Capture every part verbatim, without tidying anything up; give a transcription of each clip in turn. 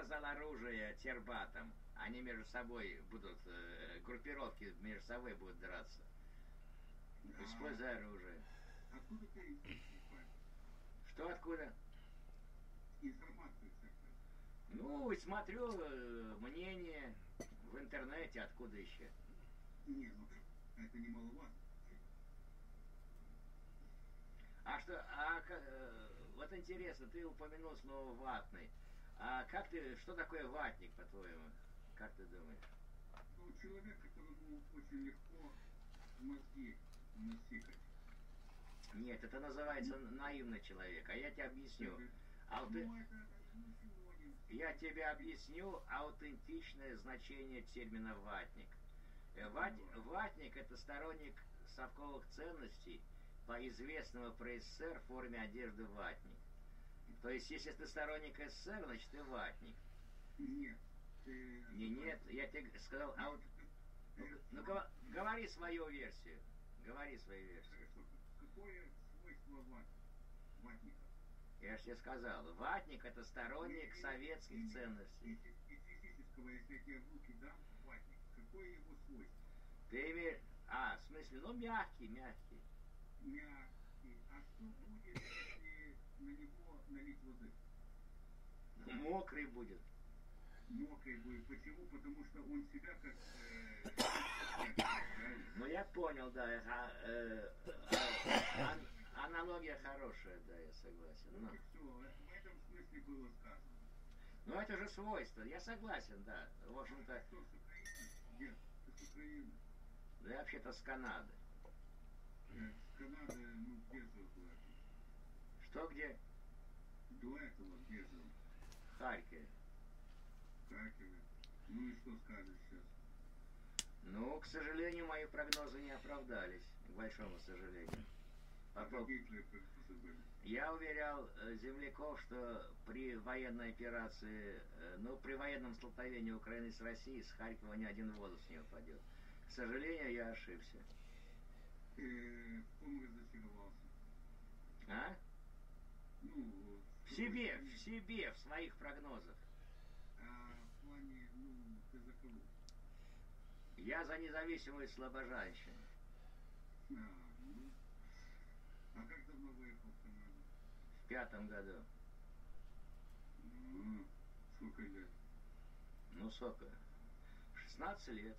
показал оружие тербатам, они между собой будут, э, группировки между собой будут драться. Используя а, оружие. Откуда ты информацию? Что откуда? Информацию всякую. Ну, смотрю э, мнение в интернете, откуда еще. Не, ну это немаловажно. А что, а э, вот интересно, ты упомянул слово ватный. А как ты, что такое ватник, по-твоему? Как ты думаешь? Ну, человек, которому очень легко мозги насикать. Нет, это называется наивный человек, а я тебе объясню. Ауте... Ну, это, ну, сегодня... Я тебе объясню аутентичное значение термина ватник. Ват... Ватник это сторонник совковых ценностей по известному про СССР в форме одежды ватник. То есть, если ты сторонник СССР, значит ты ватник. Нет. Ты... Не, нет, я тебе сказал, а вот... Ну, ну го... говори свою версию. Говори свою версию. Какое свойство ват... ватника? Я же тебе сказал, ватник это сторонник и, советских и, ценностей. И, и физического, если я тебе в руки дам, ватник, какое его свойство? Ты имеешь... А, в смысле, ну мягкий, мягкий. Мягкий. А что будет, если на него налить воды? Мокрый будет. Мокрый будет. Почему? Потому что он себя как... Э, ну я понял, да. А, э, а, ан, аналогия хорошая, да, я согласен. Ну, но... все, в этом смысле было сказано. Ну это же свойство, я согласен, да. В общем-то... А что, с Украины? Нет, ты с Украины. Да я вообще-то с Канады. Э, с Канады, ну, где жил до этого? Что где? До этого где жил? В Харькове. В Харькове. Ну и что скажешь сейчас? Ну, к сожалению, мои прогнозы не оправдались, к большому сожалению. А какие твои прогнозы были? Я уверял э, земляков, что при военной операции, э, ну, при военном столкновении Украины с Россией, с Харькова ни один волос не упадет. К сожалению, я ошибся. Ты в ком разочаровался? А? Ну, в себе, в себе, в своих прогнозах. А в плане, ну, ты за кого? Я за независимую слабожанщину. А, ну. А как давно выехал в Канаду? В пятом году. Ну, сколько лет? Ну, сколько? шестнадцать лет.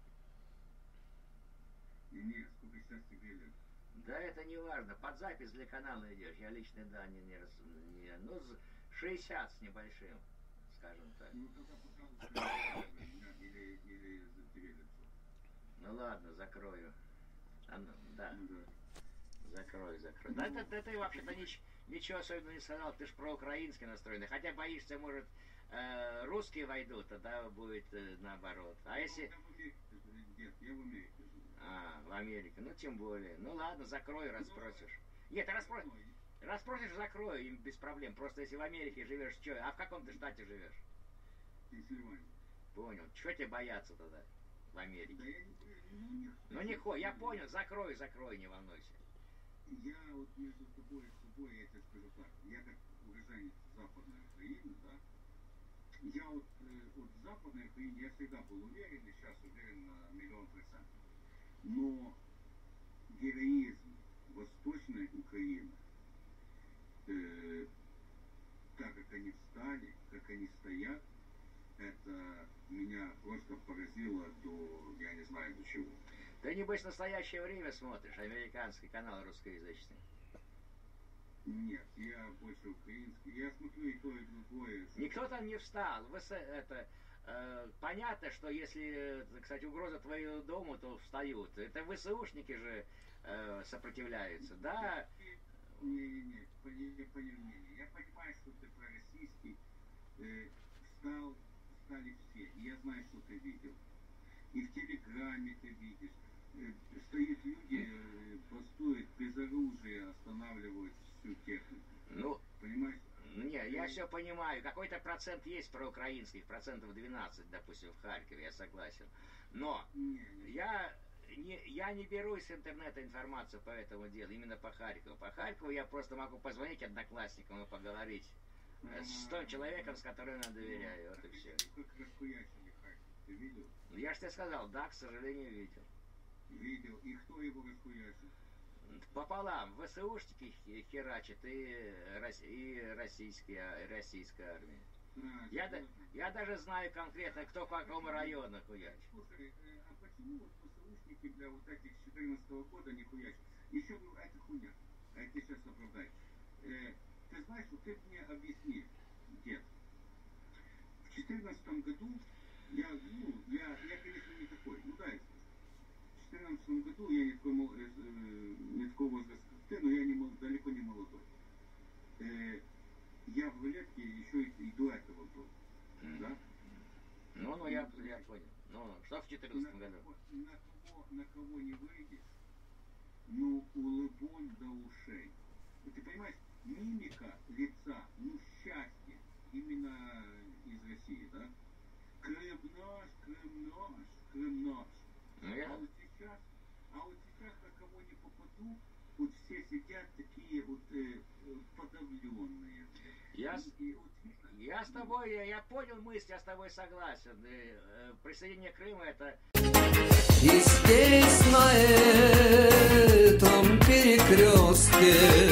Нет, сколько сейчас тебе лет? Да это не важно. Под запись для канала идешь. Я личные данные не... Рас... не... Ну, шестьдесят с небольшим, скажем так. Ну, тогда, пожалуйста, или, или за тебе лицо. Ну, ладно, закрою. А, ну, да. Ну, да. Закрой, закрой. Да, да, да ты вообще-то нич, ничего особенного не сказал, ты ж проукраински настроенный. Хотя боишься, может, э, русские войдут, тогда будет э, наоборот. А если... Нет, я в Америке живу. А, в Америке. Ну, тем более. Ну, ладно, закрой, расспросишь. Нет, расспросишь. Расспросишь, закрою, им без проблем. Просто если в Америке живешь, что? А в каком ты штате живешь? Пенсильвания. Понял. Чего тебе бояться тогда в Америке? Да я не... Ну, не... Ну, не хо, я понял. Закрой, закрой, не волнуйся. Я вот между тобой и собой, я тебе скажу так, я как уроженец Западной Украины, да, я вот, э, вот в Западной Украине я всегда был уверен, и сейчас уверен на миллион процентов. Но героизм Восточной Украины, э, так как они встали, как они стоят, это меня просто поразило до, я не знаю до чего. Ты, небось, в настоящее время смотришь американский канал русскоязычный? Нет, я больше украинский. Я смотрю и то, и другое. Никто там не встал. Вы, это, э, понятно, что если, кстати, угроза твоему дому, то встают. Это ВСУшники же э, сопротивляются, да? Не-не-не, поверь мне. Я понимаю, что ты пророссийский. Э, встал, встали все. И я знаю, что ты видел. И в Телеграме ты видишь. Стоят люди, бастуют без оружия, останавливают всю технику. Ну, понимаешь? Не, я все понимаю. Какой-то процент есть проукраинских, процентов двенадцать, допустим, в Харькове, я согласен. Но не, не. я не, я не беру из интернета информацию по этому делу, именно по Харькову. По Харькову я просто могу позвонить одноклассникам и поговорить с тем человеком, с которым я доверяю. Вот и все. Как расхуячили Харьков, ты видел? Я же тебе сказал, да, к сожалению, видел. Видел. И кто его расхуячил? Пополам. ВСУшники херачат и, и российская, российская армия. А, я, да, я даже знаю конкретно, кто по какому району хуячит. Слушай, а почему вот ВСУшники для вот этих с четырнадцатого года не хуячат? Еще говорю, это хуйня. А я тебе сейчас оправдаю. Э, ты знаешь, вот ты мне объясни, дед. В четырнадцатом году я, ну, я, я, конечно, не такой, ну да, я скажу. В четырнадцатом году я не такого, э, не такого возраста, как ты, но я не, далеко не молодой. Э, я в рулетке еще и, и до этого был, mm. да? Ну, ну, я, я понял. Ну, что в четырнадцатом году? На кого, на кого не выйдешь, ну, улыбон до ушей. И ты понимаешь, мимика лица, ну, счастье, именно из России, да? Крым наш, Крым наш, Крым наш. Ну, я... А вот сейчас, а вот сейчас на кого не попаду, вот все сидят такие вот э, подавленные. Я, и, и, вот, я с тобой, я, я понял мысль, я с тобой согласен. И, э, присоединение Крыма это... И здесь на этом перекрестке.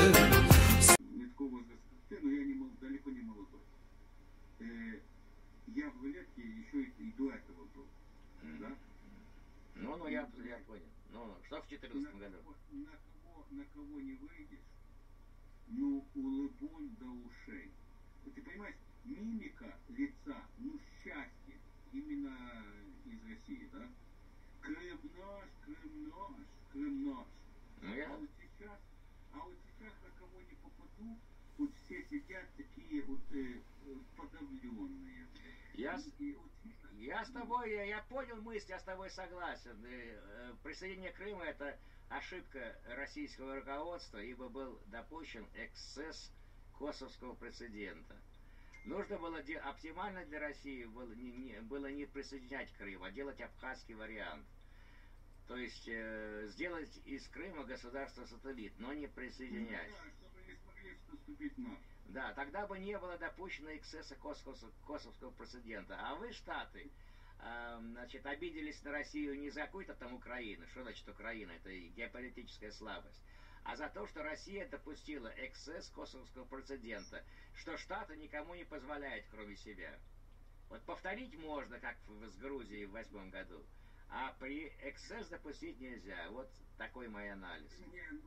Не такого возраста, как ты, но я не, далеко не молодой. Э, я в рулетке еще и, и до этого был, mm. да? Ну, ну, я, я понял. Ну, что в четырнадцатом году? На кого, на кого не выйдешь, ну, улыбон до ушей. И ты понимаешь, мимика лица, ну, счастье, именно из России, да? Крым наш, Крым наш, Крым наш. Ну, я... А вот сейчас, а вот сейчас на кого не попаду, вот все сидят такие вот э, подавленные. Я, и, и, вот, я с тобой, я, я понял мысль, я с тобой согласен. И, э, присоединение Крыма это ошибка российского руководства, ибо был допущен эксцесс косовского прецедента. Нужно было, оптимально для России было не, не, было не присоединять Крым, а делать абхазский вариант. То есть э, сделать из Крыма государство-сателлит, но не присоединять. Ну, да, чтобы не смогли вступить в НАТО. Да, тогда бы не было допущено эксцесса косовского, косовского прецедента. А вы, Штаты, э, значит, обиделись на Россию не за какую-то там Украину. Что значит Украина? Это геополитическая слабость. А за то, что Россия допустила эксцесс косовского прецедента, что Штаты никому не позволяют, кроме себя. Вот повторить можно, как с Грузией в восьмом году, а при эксцесс допустить нельзя. Вот такой мой анализ. Не, ну,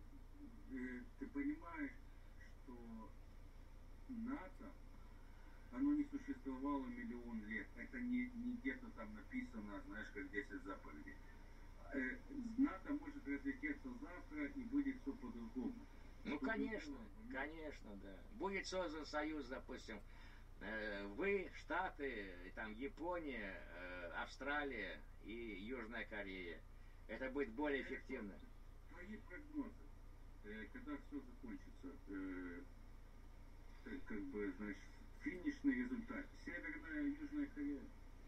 э, ты понимаешь, что НАТО, оно не существовало миллион лет. Это не, не где-то там написано, знаешь, как десять заповедей. Э, НАТО может разлететься завтра и будет все по-другому. Ну, что конечно, было, конечно, да. Будет создан союз, допустим, э, вы, Штаты, там Япония, э, Австралия и Южная Корея. Это будет более эффективно. Твои прогнозы, э, когда все закончится, э, э, как бы, знаешь, финишный результат. Северная и Южная Корея.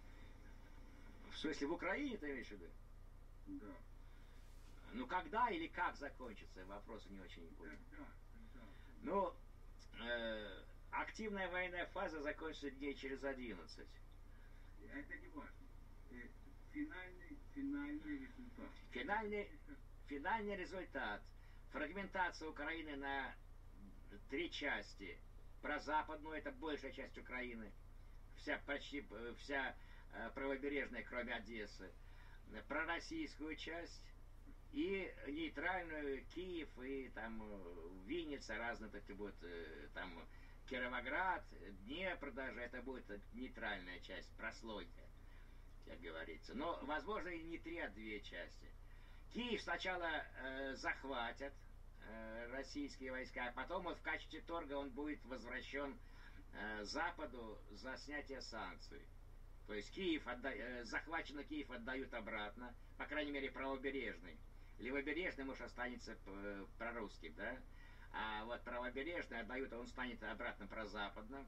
В смысле, в Украине ты имеешь в виду? Да. Ну, когда или как закончится, вопрос не очень не понял. Когда? Когда? Ну, э, активная военная фаза закончится дней через одиннадцать. Это не важно. Э, финальный, финальный результат. Финальный, финальный результат. Фрагментация Украины на три части. Про западную, это большая часть Украины. Вся, почти вся э, правобережная, кроме Одессы. Про российскую часть. И нейтральную Киев и там Винница, разные такие будут, там Кировоград, Днепр даже, это будет нейтральная часть, прослойка, как говорится. Но, возможно, и не три, а две части. Киев сначала э, захватят э, российские войска, а потом вот в качестве торга он будет возвращен э, Западу за снятие санкций. То есть Киев отда... э, захваченный Киев отдают обратно, по крайней мере, правобережный. Левобережный, может, останется прорусским, да? А вот правобережный отдают, он станет обратно прозападным.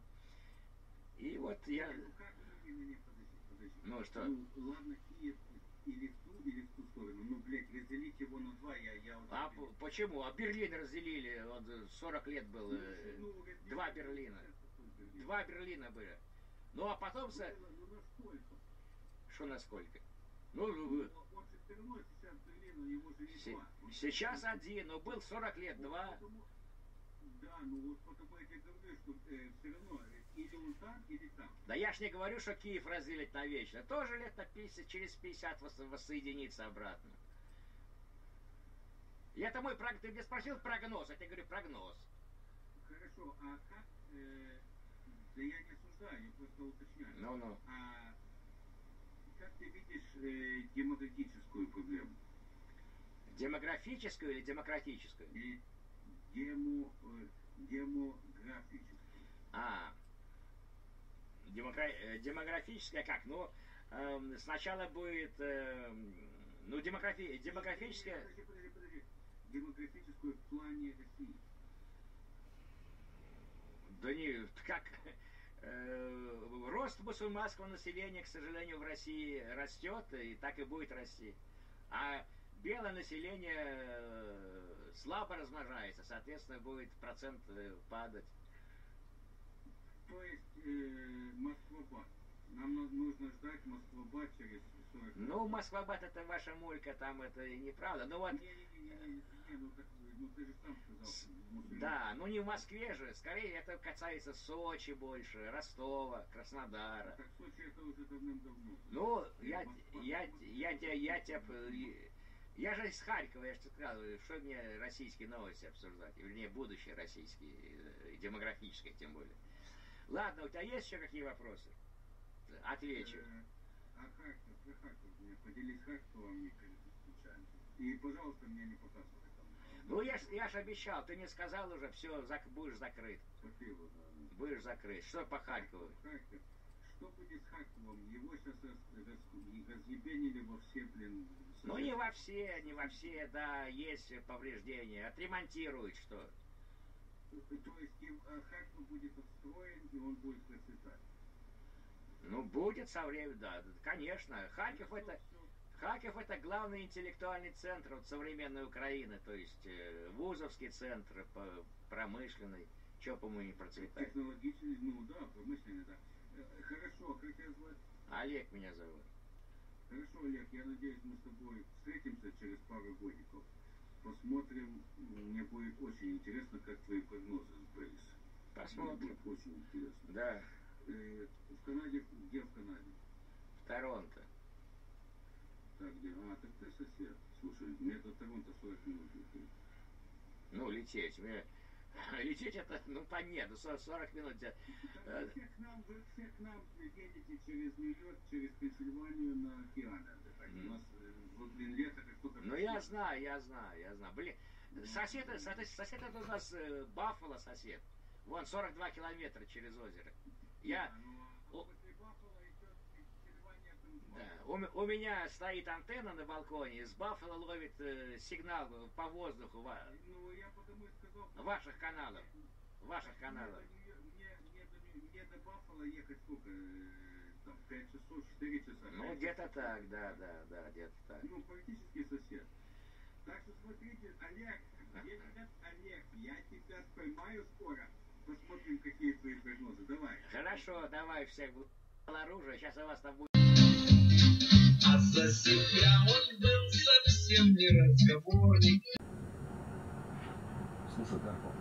И вот я... Ну, как, не, не, не, подожди, подожди. Ну, что? Ну, ладно, Киев или в ту, или в ту сторону. Ну, блядь, разделить его на два, я... я вот а почему? А Берлин разделили, он сорок лет был, Слушай, ну, два Берлина. Берлина. Два Берлина были. Ну а потом... Было, ну насколько? Что насколько? Ну, Ну, он же все равно сейчас Берлин, у него же не се- два. Он- сейчас один, но был сорок лет, Вот два. потому- Да, ну вот потому я тебе говорю, что э, все равно э, или он там, или там. Да я ж не говорю, что Киев разделить навечно. Тоже лет на пятьдесят, через пятьдесят вос- воссоединиться обратно. И это мой прогноз. Ты мне спросил прогноз, а я тебе говорю прогноз. Хорошо, а как... э, да я не осуждаю, я просто уточняю. Ну-ну. А как ты видишь э, демократическую проблему? Демографическую или демократическую? И демо, э, демографическую. А, демокра... э, демографическая как? Ну, эм, сначала будет, эм, ну, демографи... демографическая... Подожди, подожди, подожди. Демографическую в плане России. Да не, как... э, рост мусульманского населения, к сожалению, в России растет, и так и будет расти. А белое население э, слабо размножается, соответственно, будет процент э, падать. То есть э, Москва-Бат. Нам nu- нужно ждать Москва-Бат через сорок лет. Ну, Москва-Бат это ваша мулька, там это и неправда. Ну вот, Не-не-не, ну, так, ну ты же сам сказал, С- что мусульмане. да, ну не в Москве же, скорее это касается Сочи больше, Ростова, Краснодара. Так Сочи это уже давным-давно. Ну, я, Москва- я, я, тебя, я тебя, я же из Харькова, я же тебе сказал, что мне российские новости обсуждать, вернее, будущее российские, э, демографическое тем более. Ладно, у тебя есть еще какие вопросы? Отвечу. Э, А Харьков, про Харьков, мне поделись Харьковом, мне кажется, случайно. И, пожалуйста, мне не показывай там. Ну, я, ж- я же обещал, ты не сказал уже, все, зак, будешь закрыт. Спасибо, да. Будешь закрыт. Что по Харькову? Харьков. Что будет с Харьковом? Его сейчас раз- раз- разъебенили во все, блин. Ну, не во все, не во все, да, есть повреждения. Отремонтируют что. То есть и, а, Харьков будет отстроен, и он будет процветать. Ну, будет со временем, да, конечно. Харьков Ну, это... всё, Харьков это главный интеллектуальный центр вот, современной Украины, то есть э, вузовский центр, по- промышленный, что, по-моему, не процветает. технологичный, ну да, промышленный, да. Э, Хорошо, как тебя звать? Олег меня зовут. Хорошо, Олег, я надеюсь, мы с тобой встретимся через пару годиков. Посмотрим, мне будет очень интересно, как твои прогнозы сбылись. Посмотрим. Мне будет очень интересно. Да, Э, в Канаде, где в Канаде? в Торонто. Так, где? А, так ты сосед. Слушай, мне до Торонто сорок минут лететь. Ну, лететь. Мне... Лететь это, ну, понятно, сорок минут. где- Так Э, вы все к нам, вы все к нам едете через Нью-Йорк, через Пенсильванию на океан. Так, у нас, э, вот, блин, лето как только... Ну, я знаю, я знаю, я знаю. Блин, сосед, сосед, сосед это у нас э, Баффало сосед. Вон, сорок два километра через озеро. Я... Да, ну, а О- после Баффало идет Пенсильвания, там Да. У, м- у меня стоит антенна на балконе, из Баффало ловит э, сигнал по воздуху ва- Ну, я потому и сказал... ваших каналов. Ваших Мне каналов. до Нью-Йорка- Мне, мне, до, Нью- мне до Баффало ехать сколько? э, Там, пять часов, четыре часа. Ну, пять где-то часов. так, да, да, да, где-то так. Ну, практически сосед. Так что смотрите, Олег, я тебя, Олег, я тебя поймаю скоро. Посмотрим, какие твои прогнозы. Давай. Хорошо, давай всех оружие, сейчас у вас там будет... А за себя он был совсем не разговорник. Слушай, Карпов,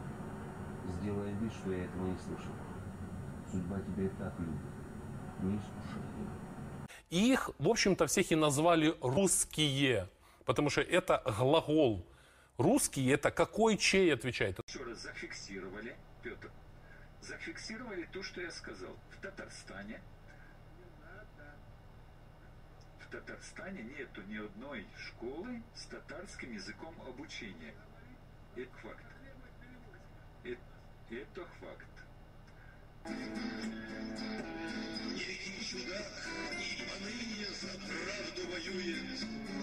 сделай вид, что я этого не слышал. Судьба тебя и так любит. Не искушай ее. И их, в общем-то, всех и назвали русские, потому что это глагол. Русские это какой чей отвечает? Еще раз зафиксировали, Петр, зафиксировали то, что я сказал. В Татарстане, в Татарстане нету ни одной школы с татарским языком обучения. Это факт. Это, это факт. Великий чудак и поныне за правду воюет.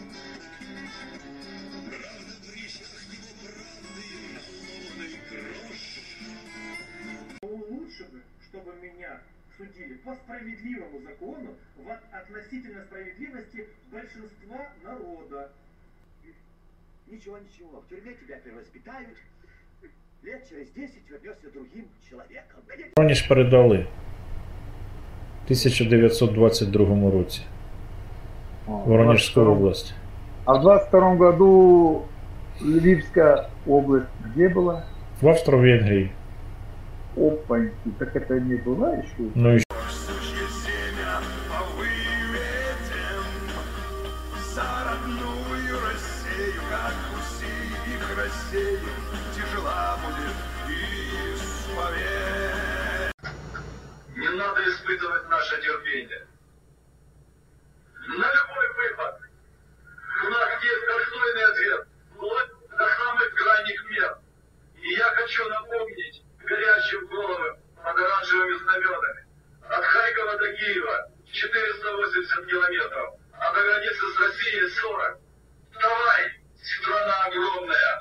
Правда присях его правды на ломаный грош. Лучше бы, чтобы меня судили по справедливому закону в от- относительно справедливости большинства народа. Ничего, ничего, в тюрьме тебя перевоспитают, лет через десять вернешься другим человеком. Воронеж передали в тисяча дев'ятсот двадцять другому році. Воронежскую область. А в двадцать втором году Львивская область где была? В Австро-Венгрии. Опаньки, так это не была еще? Ну еще. Не надо испытывать наше терпение. На любой выпад у нас есть достойный ответ, вплоть до самых крайних мер. И я хочу напомнить горящим головы под оранжевыми знаменами. От Харькова до Киева четыреста восемьдесят километров, а до границы с Россией сорок. Вставай, страна огромная!